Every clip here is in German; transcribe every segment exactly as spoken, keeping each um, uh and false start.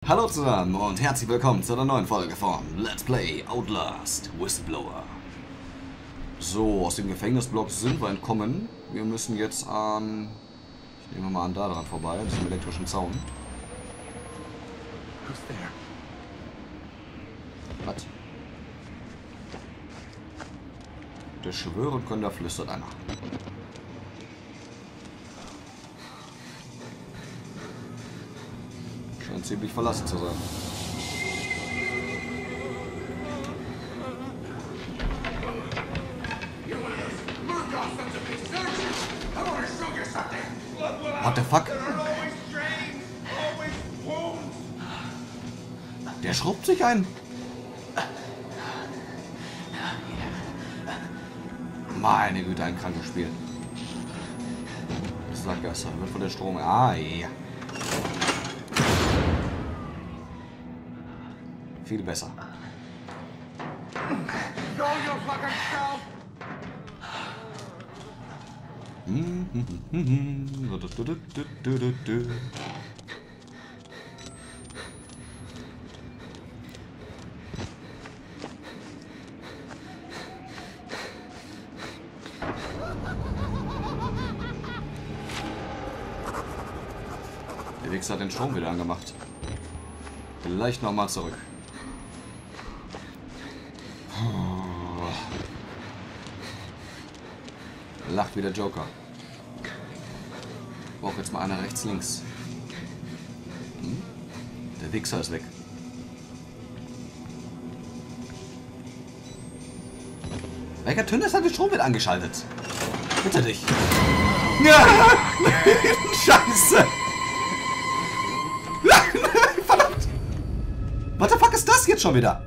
Hallo zusammen und herzlich willkommen zu einer neuen Folge von Let's Play Outlast Whistleblower. So, aus dem Gefängnisblock sind wir entkommen. Wir müssen jetzt an... Ich nehme mal an, da dran vorbei, an diesem elektrischen Zaun. Was? Der schwören können, da flüstert einer. Scheint ziemlich verlassen zu sein. What the fuck? Der schrubbt sich ein. Meine Güte, ein krankes Spiel. Sackgasse, wird von der Strom. Ah, ja. Viel besser. Der Wichser hat den Strom wieder angemacht. Vielleicht nochmal zurück. Lacht wie der Joker. Braucht jetzt mal einer rechts, links. Hm? Der Wichser ist weg. Welcher Tünnes hat den Strom wieder angeschaltet? Bitte dich. Ja! Scheiße! Verdammt! What the fuck ist das jetzt schon wieder?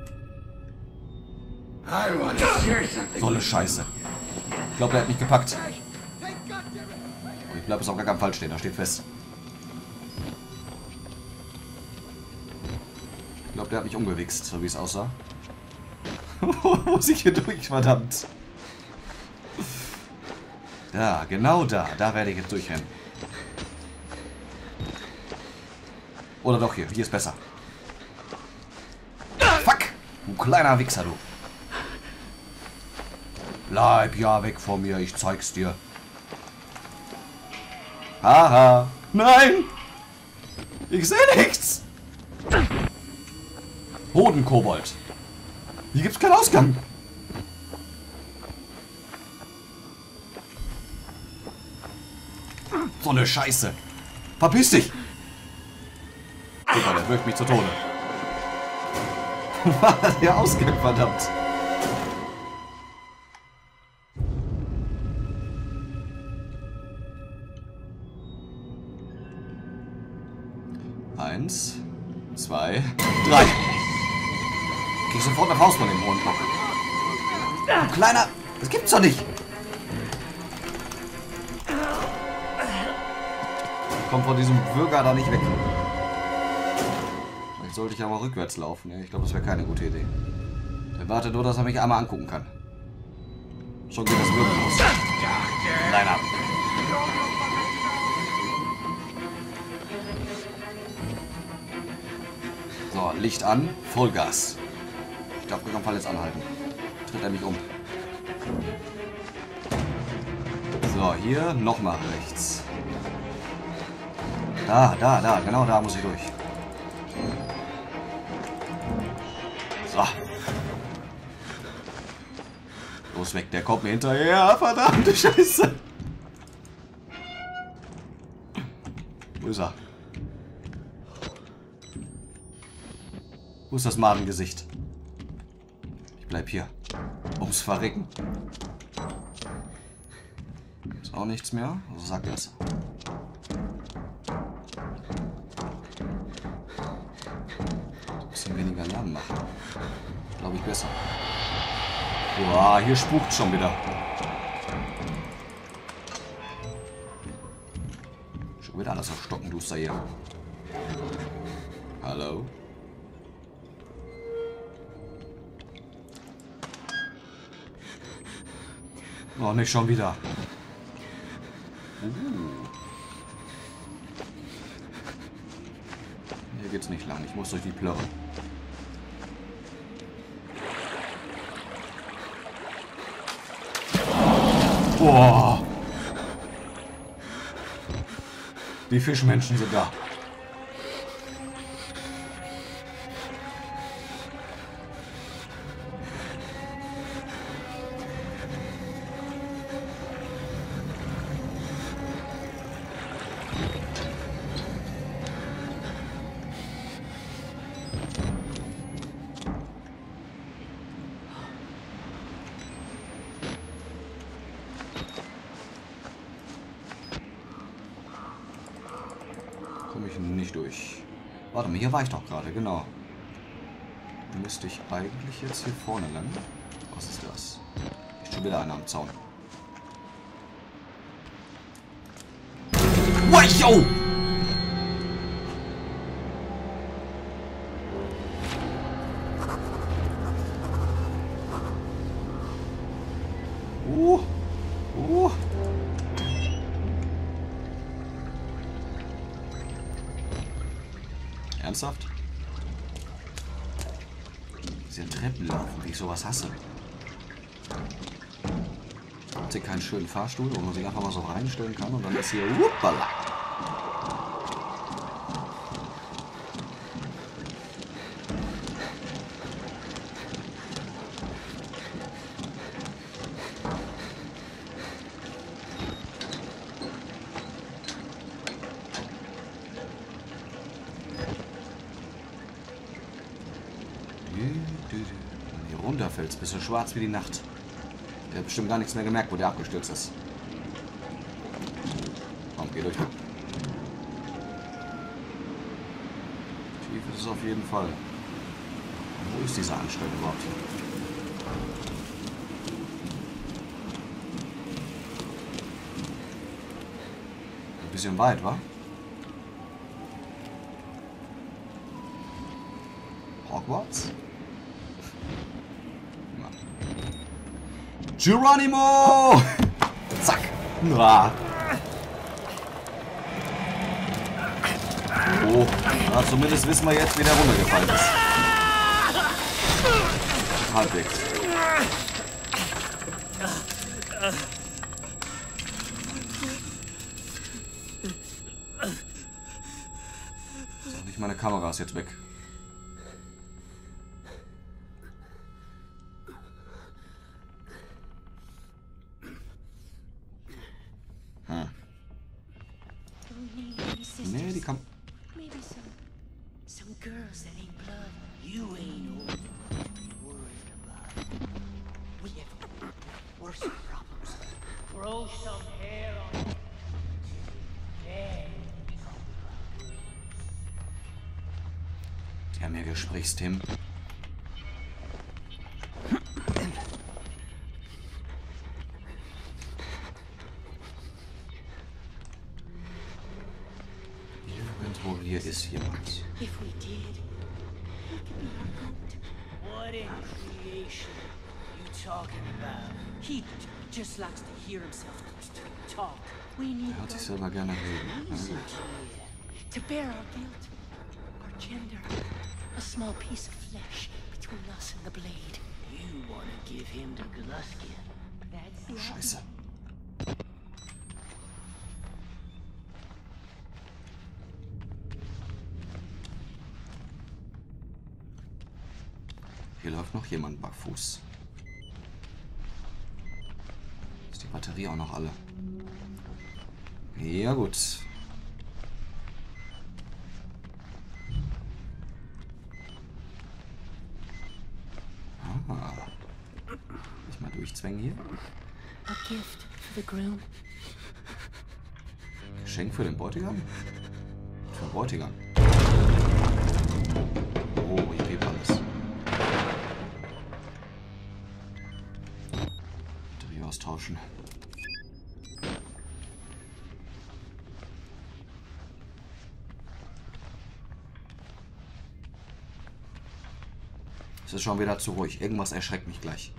So eine Scheiße. Ich glaube, der hat mich gepackt. Und ich bleibe es auf gar keinen Fall stehen, da steht fest. Ich glaube, der hat mich umgewichst, so wie es aussah. Wo muss ich hier durch, verdammt? Da, genau da. Da werde ich jetzt durchrennen. Oder doch hier. Hier ist besser. Fuck! Du kleiner Wichser, du. Bleib ja weg von mir, ich zeig's dir. Haha. Nein! Ich sehe nichts! Hodenkobold. Hier gibt's keinen Ausgang. So eine Scheiße. Verpiss dich! Super, der wirkt mich zu Tode. War der Ausgang, verdammt. Eins, zwei, drei. Geh sofort nach Haus von dem hohen Bock. Du kleiner, das gibt's doch nicht. Komm von diesem Bürger da nicht weg. Vielleicht sollte ich ja mal rückwärts laufen. Ich glaube, das wäre keine gute Idee. Der wartet nur, dass er mich einmal angucken kann. Schon geht das Bürger los. Kleiner. So, Licht an, Vollgas. Ich darf auf keinen Fall jetzt anhalten. Tritt er mich um. So, hier nochmal rechts. Da, da, da, genau da muss ich durch. So. Los weg, der kommt mir hinterher. Verdammte Scheiße. Wo ist er? Wo ist das Madengesicht? Ich bleib hier. Ums Verrecken. Ist auch nichts mehr. Also sagt er es. Ein bisschen weniger Lärm machen. Glaube ich besser. Boah, hier spukt schon wieder. Schon wieder alles auf Stockenduster hier. Hallo? Oh, nicht schon wieder. Uh. Hier geht jetzt nicht lang. Ich muss durch die Plörre. Boah! Die Fischmenschen sind da. Komme ich nicht durch. Warte mal, hier war ich doch gerade, genau. Müsste ich eigentlich jetzt hier vorne lang? Was ist das? Ist schon wieder einer am Zaun. Wow! Uh! Uh! Ernsthaft? Diese Treppen laufen, wie ich sowas hasse. Habt ihr keinen schönen Fahrstuhl, wo man sich einfach mal so reinstellen kann und dann ist hier... Uppala. Wenn du hier runterfällst, bist du schwarz wie die Nacht. Der hat bestimmt gar nichts mehr gemerkt, wo der abgestürzt ist. Komm, geh durch. Tief ist es auf jeden Fall. Wo ist diese Anstalt überhaupt hier? Ein bisschen weit, wa? Hogwarts? Geronimo! Zack! Ah. Oh, na, zumindest wissen wir jetzt, wie der runtergefallen ist. Halbwegs. So, nicht meine Kamera ist jetzt weg. Nee, die kann... Maybe some, some girls that ain't blood. You ain't old. Worried about it. We have worse problems. Grow some hair on it. Then Die haben ja Gesprächsthemen. Irgendwo hier ist jemand. if we did, he could be our goat. What in creation you talking about? He just likes to hear himself talk. We need Er hört sich goat selber gerne reden. music here to bear our guilt, our gender, a small piece of flesh between us and the blade. You want to give him to Gluskin? That's the Scheiße. Hier läuft noch jemand barfuß. Ist die Batterie auch noch alle? Ja gut. Ah. Nicht mal durchzwängen hier. A gift for the groom. Geschenk für den Bräutigam? Für den Bräutigam. Oh, ich gebe alles. Batterie austauschen. Es ist schon wieder zu ruhig. Irgendwas erschreckt mich gleich.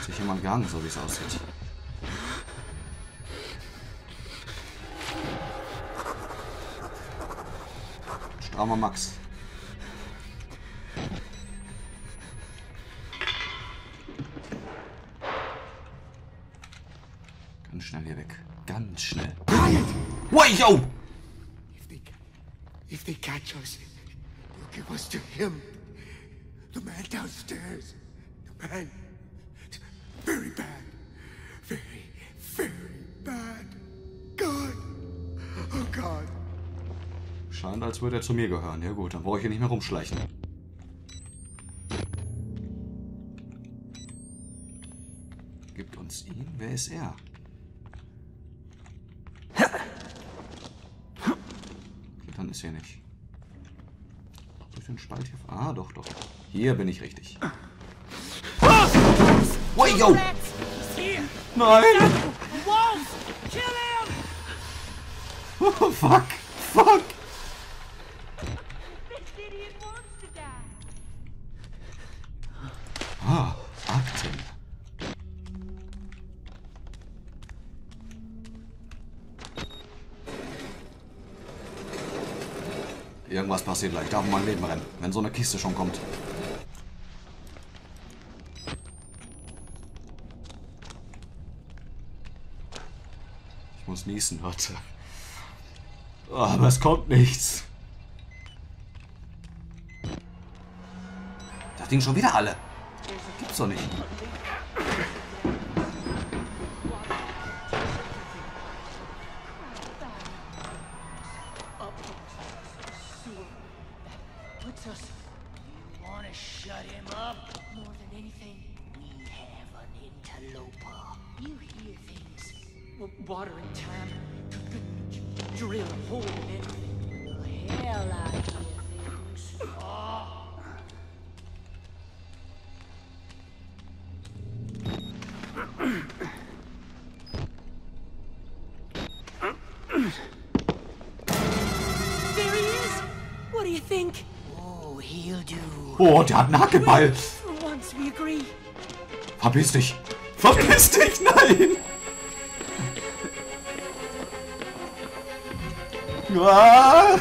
Sich jemand gehangen, so wie es aussieht. Strammer Max. Ganz schnell hier weg. Ganz schnell. Wait, yo! If they, if they catch us, they'll give us to him. The man downstairs. The man. Very bad. Very, very bad. God. Oh God. Scheint, als würde er zu mir gehören. Ja gut, dann brauche ich hier nicht mehr rumschleichen. Gibt uns ihn? Wer ist er? Dann ist hier nicht. Durch den Spalt hier. Ah, doch, doch. Hier bin ich richtig. Wait, yo! Nein! Oh, fuck! Fuck! Ah, Akten. Irgendwas passiert gleich. Ich darf um mein Leben rennen, wenn so eine Kiste schon kommt. Ich muss niesen, warte. Oh, aber es kommt nichts. Das Ding schon wieder alle. Gibt's doch nicht. Water and time. Drill a hole in it. The hell I hear things. Oh. There he is. What do you think? Oh, he'll do. Oh, der hat einen Hackeball. For once we agree. Verpiss dich. Verpiss dich, nein. Ah.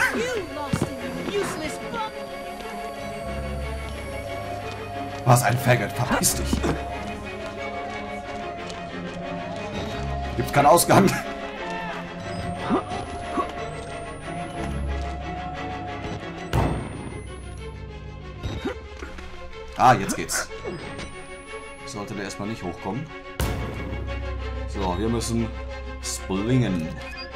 Was ein Faggot, verpiss dich. Gibt's keinen Ausgang. Ah, jetzt geht's. Sollte der erstmal nicht hochkommen. So, wir müssen splingen.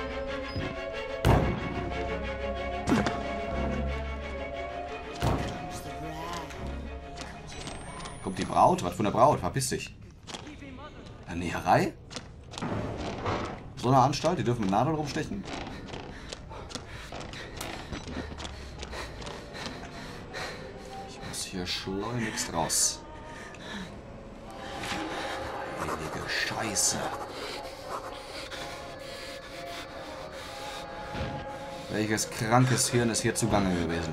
Kommt die Braut? Was für eine Braut? Verpiss dich. Eine Näherei? So eine Anstalt? Die dürfen mit Nadeln rumstechen? Ich muss hier schleunigst raus. Heilige Scheiße. Welches krankes Hirn ist hier zugange gewesen?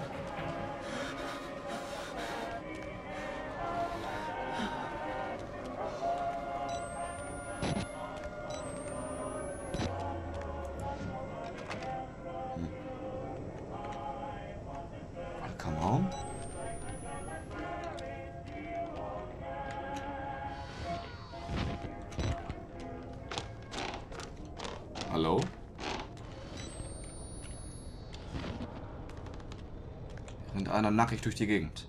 Hallo? Rennt einer nackig durch die Gegend.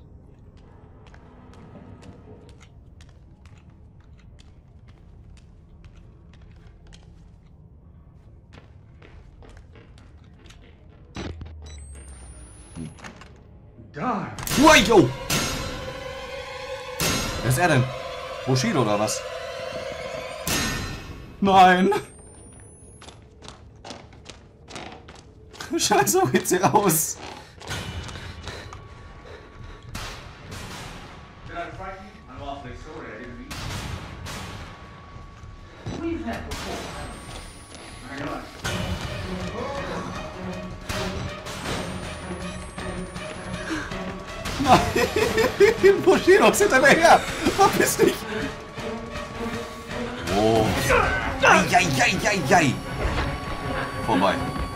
Hm. God. Wait, yo! Wer ist er denn? Bushido oder was? Nein! Scheiße, wo geht's hier raus? Nein! Bushido ist hinter mir her! Verpiss dich! Oh. Eieieiei. Vorbei.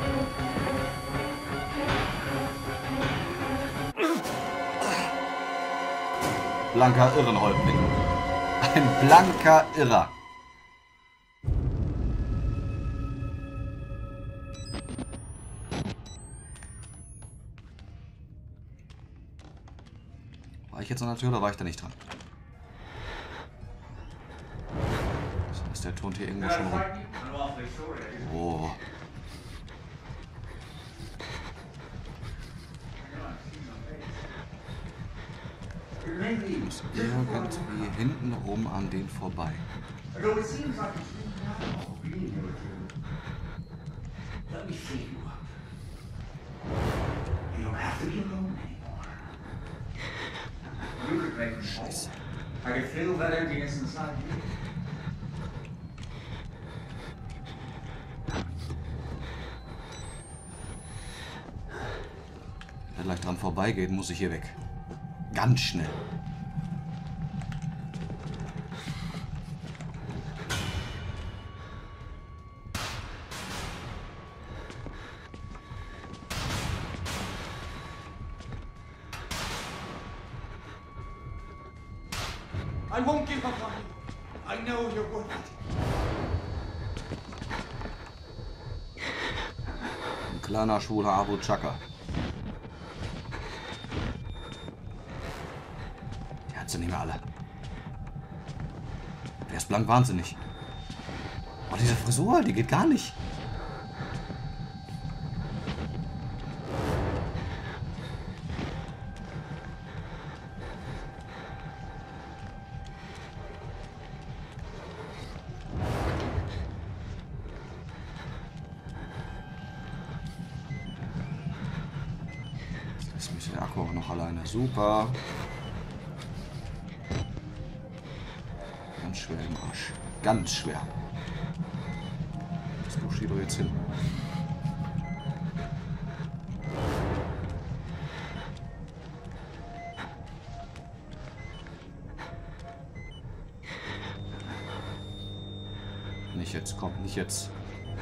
Blanker Irrenhäuptling. Ein blanker Irrer. War ich jetzt an der Tür oder war ich da nicht dran? Das heißt, der turnt hier irgendwo schon rum. Oh. Ich muss irgendwie hinten rum an den vorbei. Scheiße. Wenn er gleich dran vorbeigeht, muss ich hier weg. Ganz schnell. I won't give up on you. I know you're worth it. Ein kleiner schwuler Abu Chaka. Die hat sie nicht mehr alle. Der ist blank wahnsinnig. Oh, diese Frisur, die geht gar nicht. Jetzt ist der Akku auch noch alleine. Super. Ganz schwer im Arsch. Ganz schwer. Das Bushido jetzt hin. Nicht jetzt, komm, nicht jetzt.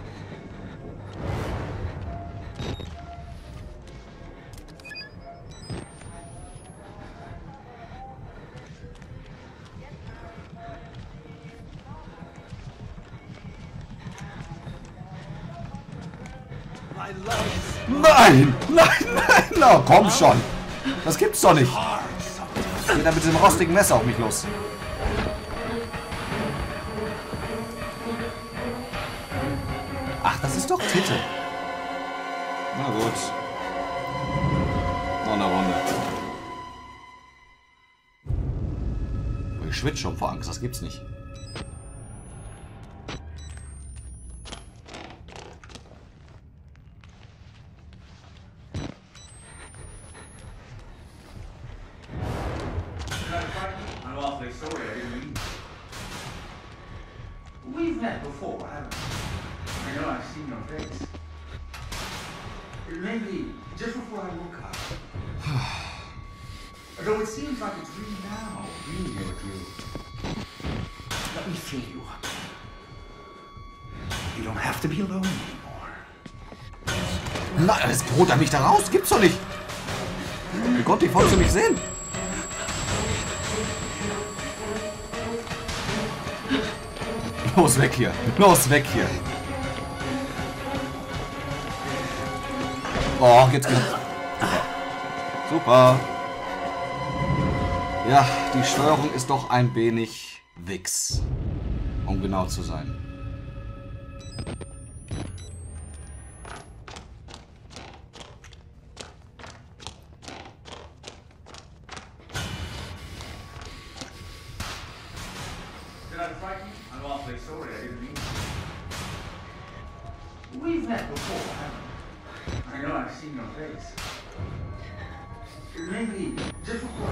Nein! Nein, nein! Na, komm schon! Das gibt's doch nicht! Geht da mit diesem rostigen Messer auf mich los. Ach, das ist doch Titte. Na gut. Noch eine Runde. Ich schwitze schon vor Angst, das gibt's nicht. We've met before, haven't we? I know I've seen your face. Maybe just before I woke up. Although it seems like a dream now, being here with you. Let me fill you up. You don't have to be alone anymore. Nein, jetzt holt er mich da raus. Gibt's doch nicht. Oh Gott, die wolltest du nicht sehen. Los, weg hier. Los, weg hier. Oh, jetzt geht's. Super. Super. Ja, die Steuerung ist doch ein wenig Wix. Um genau zu sein. We've met before, haven't we? I know I've seen your face. Maybe just before.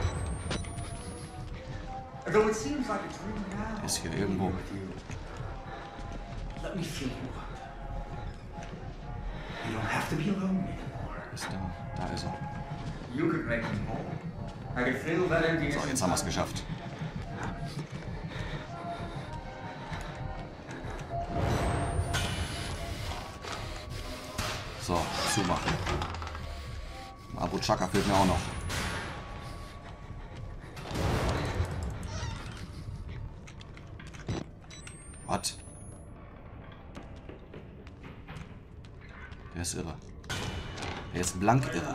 Although it seems like a dream now. Ist hier irgendwo. Let me fill you up. You don't have to be alone anymore. Ist da. Da ist er. You could make me whole. I could feel that emptiness. So, jetzt haben wir es geschafft. zumachen. Abu Chaka fehlt mir auch noch. Was? Der ist irre. Der ist blank irre.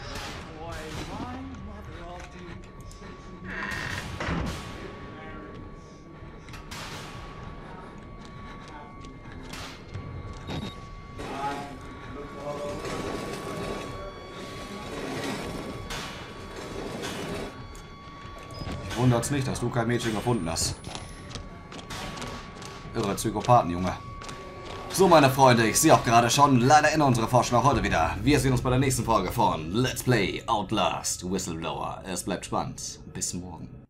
Wundert's nicht, dass du kein Mädchen gefunden hast. Irre Psychopathen, Junge. So, meine Freunde, ich sehe auch gerade schon, leider in unsere Forschung auch heute wieder. Wir sehen uns bei der nächsten Folge von Let's Play Outlast Whistleblower. Es bleibt spannend. Bis morgen.